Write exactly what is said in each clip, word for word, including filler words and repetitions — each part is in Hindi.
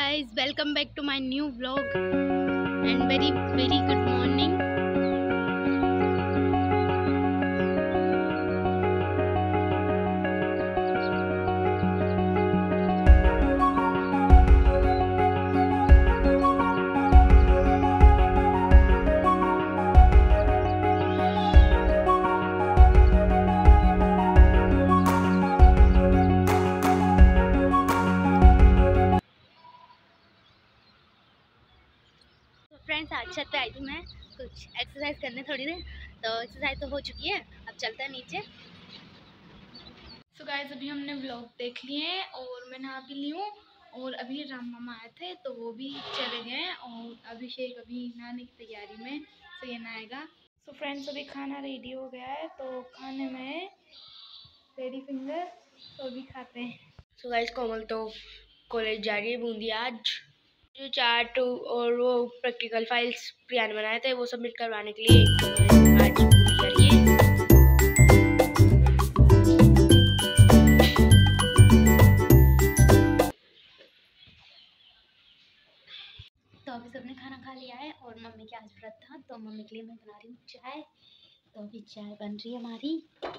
guys, welcome back to my new vlog and very very good morning. Friends, आज छत पे आई थी मैं कुछ एक्सरसाइज करने थोड़ी देर। तो एक्सरसाइज तो हो चुकी है, अब चलते हैं नीचे। सो गाइस, अभी हमने व्लॉग देख लिए हैं और मैं नहा भी ली हूँ। और अभी राम मामा आए थे तो वो भी चले गए हैं और अभिषेक अभी नहाने की तैयारी में, तो ये नहाएगा। सो फ्रेंड्स, अभी खाना रेडी हो गया है, तो खाने में लेडी फिंगर, तो अभी खाते हैं। सो गाइस, कोमल तो कॉलेज जा रही है बूंदी। आज जो चार्ट और वो प्रैक्टिकल फाइल्स प्रिया ने बनाए थे वो सबमिट करवाने के लिए आज बूंदी जा रही है। तो अभी सबने खाना खा लिया है और मम्मी के आज व्रत था, तो मम्मी के लिए मैं बना रही हूँ चाय। तो अभी चाय बन रही है हमारी।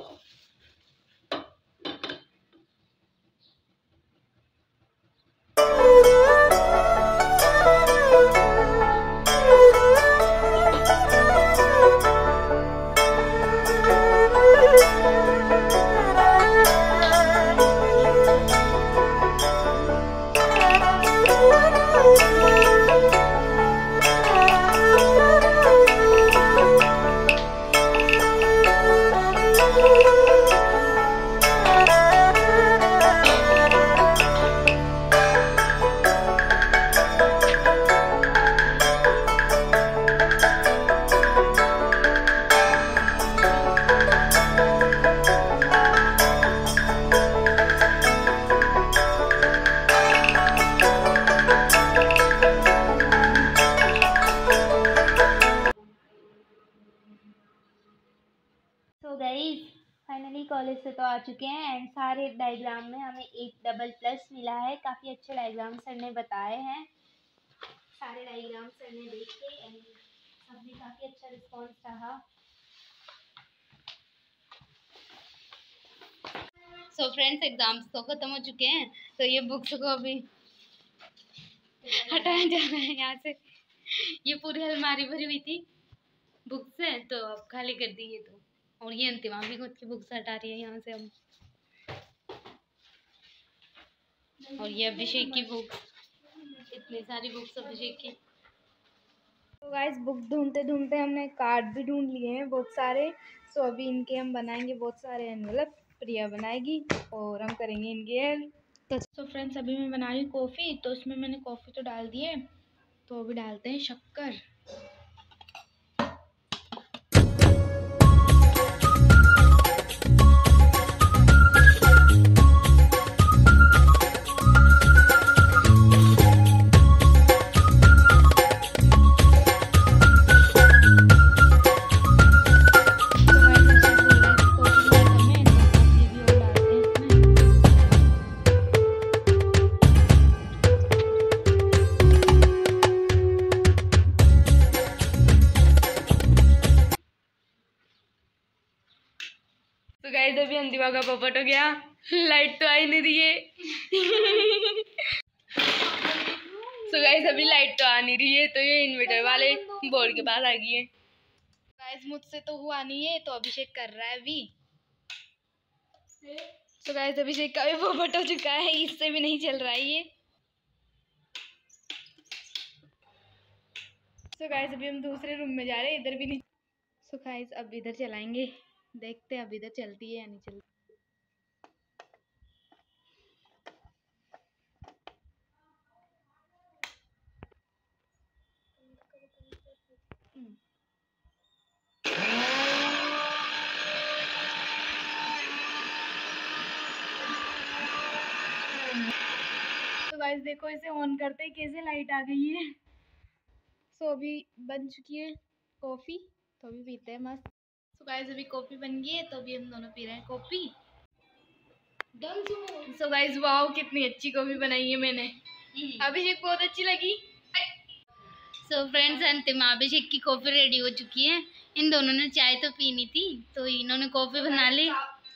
तो गाइस, फाइनली कॉलेज से तो आ चुके हैं एंड सारे डायग्राम में हमें एक डबल प्लस मिला है। काफ़ी अच्छे डायग्राम सर ने बताए हैं। सारे डायग्राम सर ने देखे एंड सबने काफ़ी अच्छा रिस्पॉन्स रहा। सो फ्रेंड्स, एग्जाम्स तो ख़त्म हो चुके हैं, तो ये बुक्स को अभी हटाया जा रहा है यहाँ से। ये पूरी अलमारी भरी हुई थी बुक से, तो अब खाली कर दी है। तो और ये अंतिमा भी खुद की बुक्स हटा रही है यहाँ से हम। और ये अभिषेक की बुक, इतनी सारी बुक्स अभिषेक की। तो गाइस, बुक ढूंढते ढूंढते हमने कार्ड भी ढूंढ लिए हैं बहुत सारे। सो अभी इनके हम बनाएंगे बहुत सारे एनवलप। प्रिया बनाएगी और हम करेंगे इनके हेल्प। तो सो फ्रेंड्स, अभी मैं बना रही हूँ कॉफ़ी। तो इसमें मैंने कॉफ़ी तो डाल दी है, तो अभी डालते हैं शक्कर। तो गाइस, अभी अंतिमा का पोपट हो गया। लाइट तो आई नहीं रही है। तो गाइस, अभी लाइट तो आ नहीं रही है, तो ये इन्वर्टर वाले बोर्ड के पास आ गई है। गाइस, मुझसे तो हुआ नहीं है, तो अभिषेक कर रहा है अभी। तो गाइस, अभिषेक का भी पोपट हो चुका है, इससे भी नहीं चल रहा है ये। तो गाइस, अभी हम दूसरे रूम में जा रहे हैं, इधर भी नहीं। तो गाइस, अब इधर चलाएंगे, देखते हैं अब इधर चलती है या नहीं चलती। तो गाइस देखो, इसे ऑन करते ही कैसे लाइट आ गई है। सो अभी बन चुकी है कॉफ़ी, तो अभी पीते हैं मस्त। सो गाइस, अभी कॉफ़ी बन गई है, तो अभी हम दोनों पी रहे हैं कॉफ़ी। सो गाइस, वाओ कितनी अच्छी कॉफ़ी बनाई है मैंने। अभिषेक बहुत अच्छी लगी। सो फ्रेंड्स, अंतिम अभिषेक की कॉफी रेडी हो चुकी है। इन दोनों ने चाय तो पीनी थी तो इन्होंने कॉफी बना ली।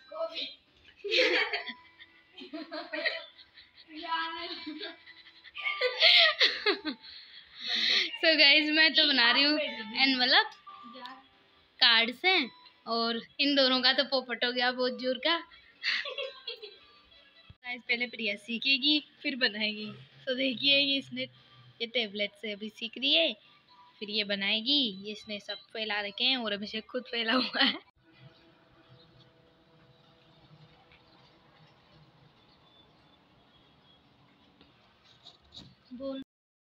सो गाइस, मैं तो बना रही हूँ एनवलप कार्ड्स हैं और इन दोनों का तो पोपट हो गया बहुत जोर का। गाइस पहले प्रिया सीखेगी फिर बनाएगी। तो देखिए ये इसने ये टेबलेट से अभी सीख रही है, फिर ये बनाएगी। ये इसने सब फैला रखे हैं और अभिषेक खुद फैला हुआ है। बोल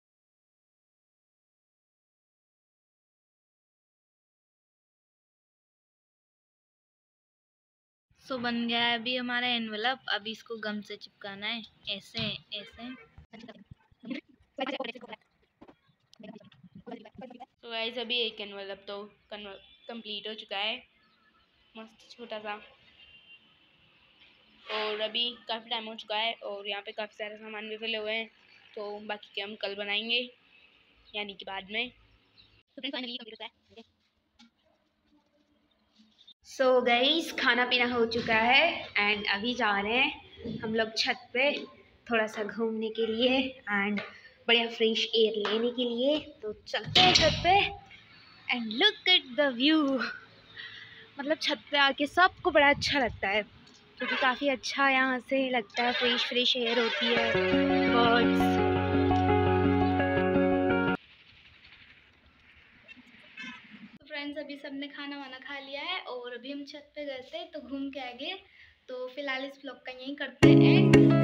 सो बन गया है अभी हमारा एनवलप। अभी इसको गम से चिपकाना है, ऐसे ऐसे। तो गाइस अभी एक एनवलप तो कंप्लीट हो चुका है, मस्त छोटा सा। और अभी काफ़ी टाइम हो चुका है और यहाँ पे काफ़ी सारे सामान भी फैले हुए हैं। तो बाकी के हम कल बनाएंगे, यानी कि बाद में। तो फाइनली कंप्लीट होता है। सो so गाइस, खाना पीना हो चुका है एंड अभी जा रहे हैं हम लोग छत पे थोड़ा सा घूमने के लिए एंड बढ़िया फ्रेश एयर लेने के लिए। तो चलते हैं छत पे and look at the view. मतलब छत पे आके सबको बड़ा अच्छा लगता है क्योंकि काफ़ी अच्छा यहाँ से लगता है, फ्रेश फ्रेश एयर होती है, बर्ड्स। फ्रेंड्स अभी सबने खाना वाना खा लिया है और अभी हम छत पे गए थे तो घूम के आ गए। तो फिलहाल इस ब्लॉग का यहीं करते हैं।